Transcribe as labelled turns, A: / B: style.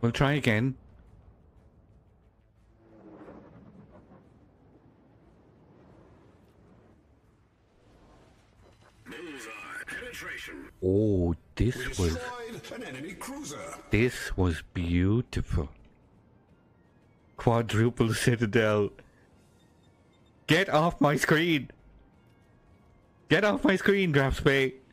A: We'll try again.
B: Bullseye. Penetration.
A: Oh, this was...
B: Destroyed an enemy cruiser.
A: This was beautiful. Quadruple citadel. Get off my screen! Get off my screen, Graf Spee!